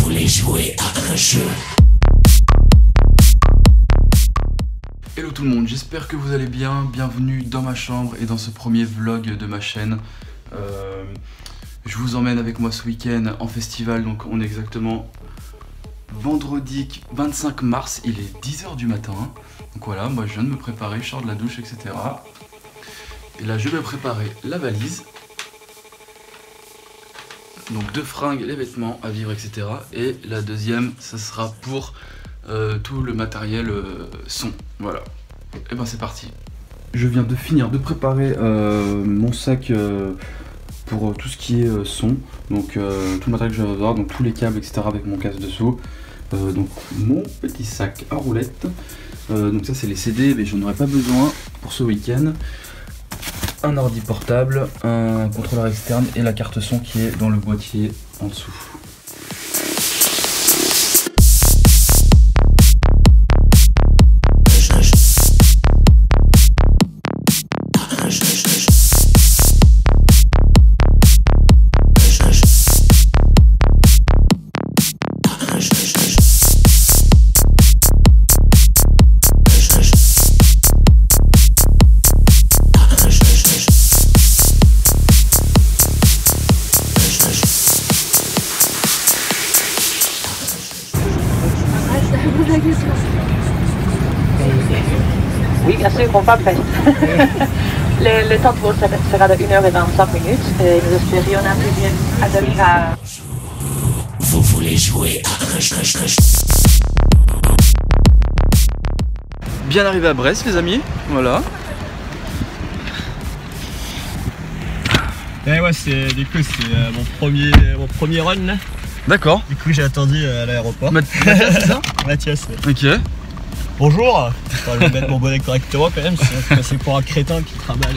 voulez jouer à un jeu? Hello tout le monde, j'espère que vous allez bien. Bienvenue dans ma chambre et dans ce premier vlog de ma chaîne. Je vous emmène avec moi ce week-end en festival. Donc on est exactement vendredi 25 mars, il est 10 h du matin. Donc voilà, moi je viens de me préparer, je sors de la douche, etc. Et là je vais préparer la valise. Donc deux fringues, les vêtements à vivre, etc. Et la deuxième, ça sera pour tout le matériel son. Voilà. Et ben c'est parti. Je viens de finir de préparer mon sac pour tout ce qui est son. Donc tout le matériel que je vais avoir, donc tous les câbles, etc. avec mon casque dessous. Donc mon petit sac à roulettes. Donc ça c'est les CD, mais j'en aurais pas besoin pour ce week-end. Un ordi portable, un contrôleur externe et la carte son qui est dans le boîtier en dessous. Oui, bien sûr, on va prêt. le temps de vol sera de 1 h et 25 minutes et nous espérions atterrir à... Vous voulez jouer à un jeu? Bien arrivé à Brest les amis, voilà. Et ouais, c'est du coup c'est mon premier run là. D'accord. Du coup j'ai attendu à l'aéroport. Mathias, c'est ça? Mathias. Ok. Bonjour. Enfin, je vais mettre mon bonnet correctement quand même, sinon je passer pour un crétin qui trimballe.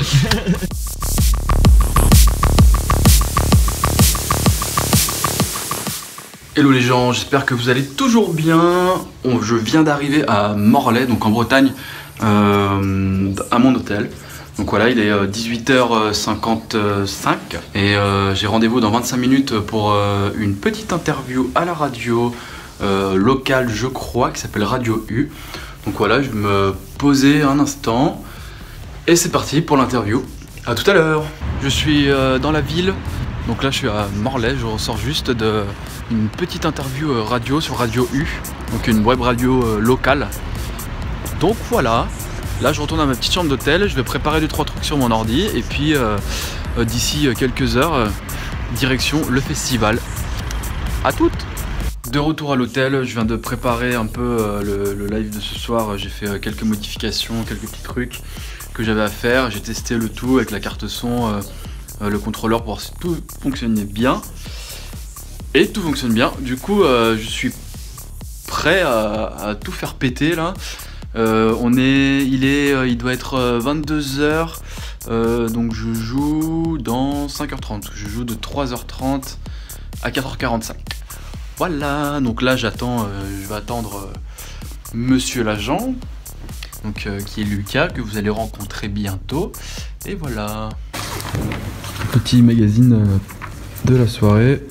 Hello les gens, j'espère que vous allez toujours bien. Je viens d'arriver à Morlaix, donc en Bretagne, à mon hôtel. Donc voilà, il est 18h55 et j'ai rendez-vous dans 25 minutes pour une petite interview à la radio locale, je crois, qui s'appelle Radio U. Donc voilà, je vais me poser un instant et c'est parti pour l'interview. À tout à l'heure. Je suis dans la ville, donc là je suis à Morlaix, je ressors juste d'une petite interview radio sur Radio U, donc une web radio locale. Donc voilà. Là je retourne à ma petite chambre d'hôtel, je vais préparer 2-3 trucs sur mon ordi et puis d'ici quelques heures, direction le festival. À toutes! De retour à l'hôtel, je viens de préparer un peu le live de ce soir, j'ai fait quelques modifications, quelques petits trucs que j'avais à faire. J'ai testé le tout avec la carte son, le contrôleur pour voir si tout fonctionnait bien. Et tout fonctionne bien, du coup je suis prêt à tout faire péter là. Il doit être 22 h, donc je joue dans 5h30, je joue de 3h30 à 4h45. Voilà, donc là je vais attendre Monsieur l'agent, donc qui est Lucas, que vous allez rencontrer bientôt. Et voilà. Petit magazine de la soirée.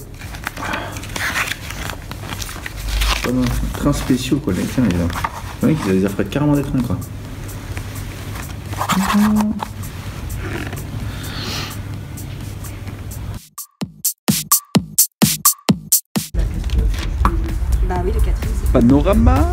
Comme un train spéciaux quoi, les trains, les mecs ils affrètent carrément des trains quoi. Bah oui, le 4e, c'est... Panorama.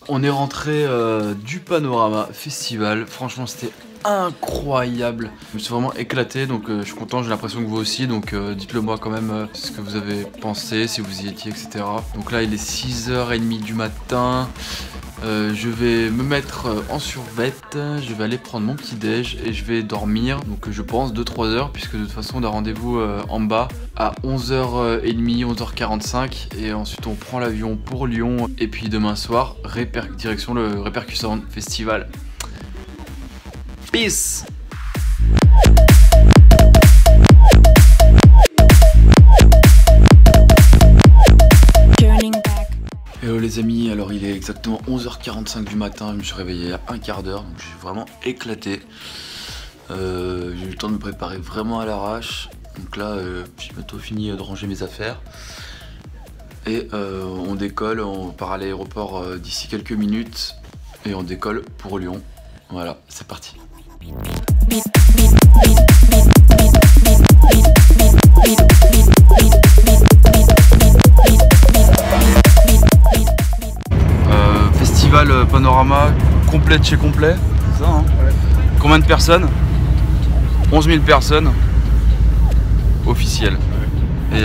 On est rentré du Panorama Festival. Franchement, c'était incroyable. Je me suis vraiment éclaté, donc je suis content, j'ai l'impression que vous aussi. Donc dites-le moi quand même ce que vous avez pensé, si vous y étiez, etc. Donc là, il est 6h30 du matin. Je vais me mettre en survette, je vais aller prendre mon petit déj et je vais dormir, donc je pense 2-3 heures, puisque de toute façon on a rendez-vous en bas à 11h30, 11h45, et ensuite on prend l'avion pour Lyon, et puis demain soir, direction le Repercussion Festival. Peace! Hello les amis, alors il est exactement 11h45 du matin, je me suis réveillé à un quart d'heure, donc je suis vraiment éclaté. J'ai eu le temps de me préparer vraiment à l'arrache, donc là j'ai bientôt fini de ranger mes affaires. Et on décolle, on part à l'aéroport d'ici quelques minutes, et on décolle pour Lyon. Voilà, c'est parti. Festival Panorama complet de chez complet, c'est ça hein? Ouais. Combien de personnes? 11 000 personnes officielles. Ouais. Et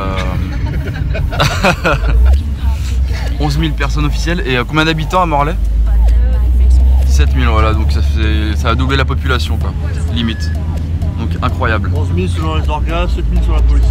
11 000 personnes officielles. Et combien d'habitants à Morlaix? 17 000, voilà, donc ça a doublé la population quoi, limite. Donc incroyable. 11 000 selon les orgas, 7 000 selon la police.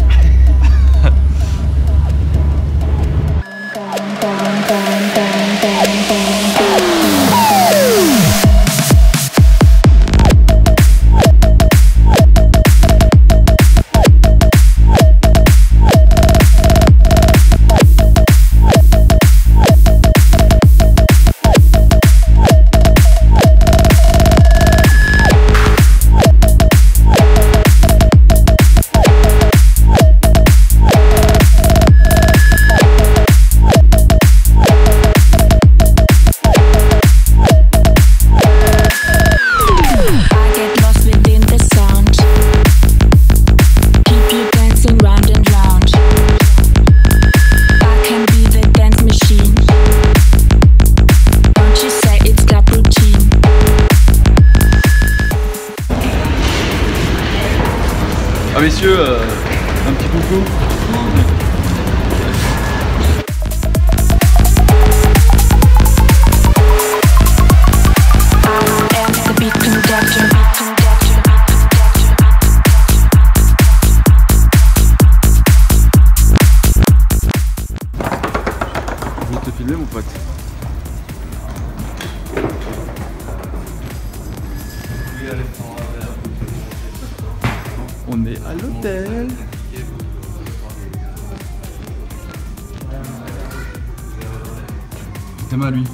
Ah messieurs, un petit coucou. Je vais te filmer mon pote. On est à l'hôtel. C'est mal lui.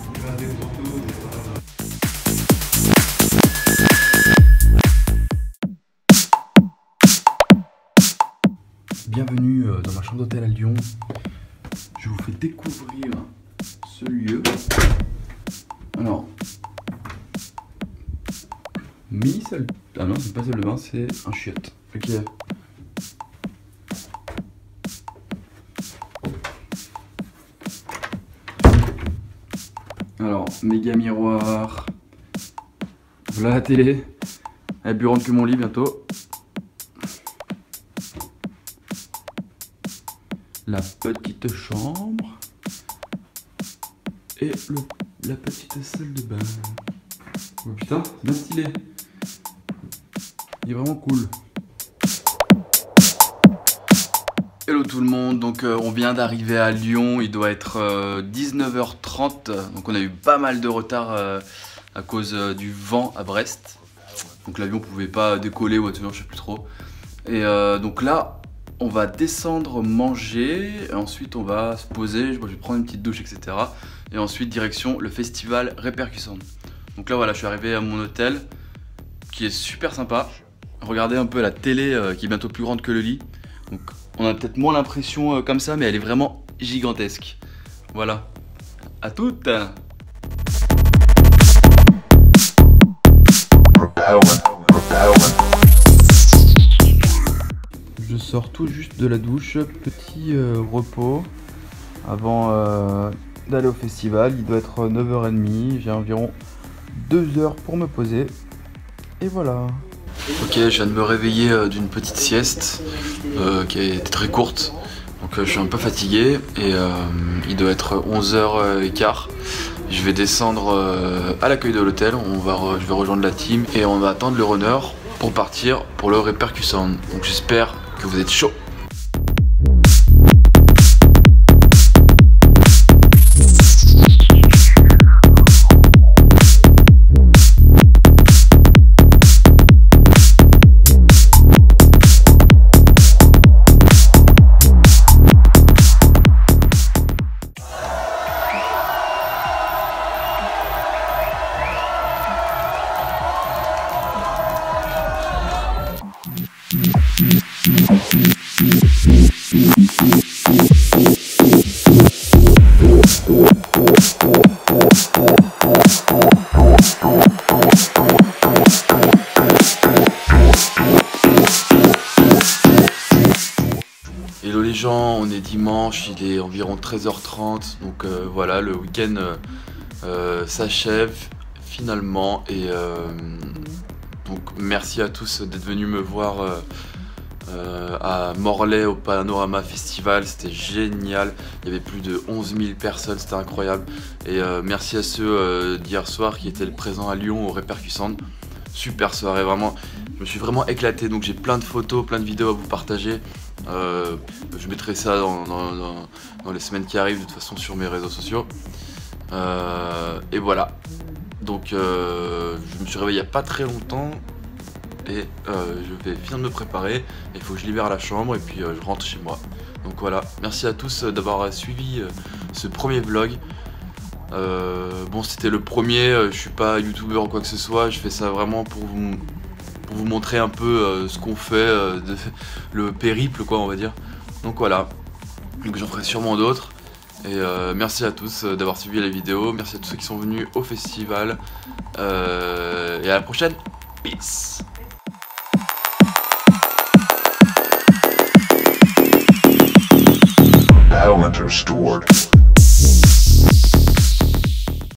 Bienvenue dans ma chambre d'hôtel à Lyon. Je vous fais découvrir ce lieu. Alors, mini salle. Ah non, c'est pas salle de bain, c'est un chiotte. Ok. Alors, méga miroir. Voilà la télé. Elle est plus grande que mon lit bientôt. La petite chambre. Et la petite salle de bain. Oh putain, c'est bien stylé. Il est vraiment cool. Hello tout le monde, donc on vient d'arriver à Lyon, il doit être 19h30, donc on a eu pas mal de retard à cause du vent à Brest. Donc l'avion pouvait pas décoller ou je sais plus trop. Et donc là, on va descendre manger, et ensuite on va se poser, je vais prendre une petite douche, etc. Et ensuite direction le festival Repercussion. Donc là voilà, je suis arrivé à mon hôtel, qui est super sympa. Regardez un peu la télé qui est bientôt plus grande que le lit. Donc on a peut-être moins l'impression comme ça, mais elle est vraiment gigantesque. Voilà. À toutes. Je sors tout juste de la douche, petit repos avant d'aller au festival. Il doit être 9h30, j'ai environ 2 heures pour me poser. Et voilà. Ok, je viens de me réveiller d'une petite sieste qui a été très courte. Donc je suis un peu fatigué et il doit être 11h15. Je vais descendre à l'accueil de l'hôtel, je vais rejoindre la team et on va attendre le runner pour partir pour le Repercussion. Donc j'espère que vous êtes chaud. Hello les gens, on est dimanche, il est environ 13h30, donc voilà, le week-end s'achève finalement et donc merci à tous d'être venus me voir à Morlaix au Panorama Festival, c'était génial, il y avait plus de 11 000 personnes, c'était incroyable et merci à ceux d'hier soir qui étaient présents à Lyon au Repercussion, super soirée, vraiment, je me suis vraiment éclaté, donc j'ai plein de photos, plein de vidéos à vous partager. Je mettrai ça dans les semaines qui arrivent de toute façon sur mes réseaux sociaux et voilà, donc je me suis réveillé il n'y a pas très longtemps et je vais finir de me préparer, il faut que je libère la chambre et puis je rentre chez moi. Donc voilà, merci à tous d'avoir suivi ce premier vlog. Bon, c'était le premier, je suis pas youtubeur ou quoi que ce soit, je fais ça vraiment pour vous montrer un peu ce qu'on fait, le périple quoi on va dire. Donc voilà, donc j'en ferai sûrement d'autres. Et merci à tous d'avoir suivi la vidéo, merci à tous ceux qui sont venus au festival. Et à la prochaine, peace. Elementor stored.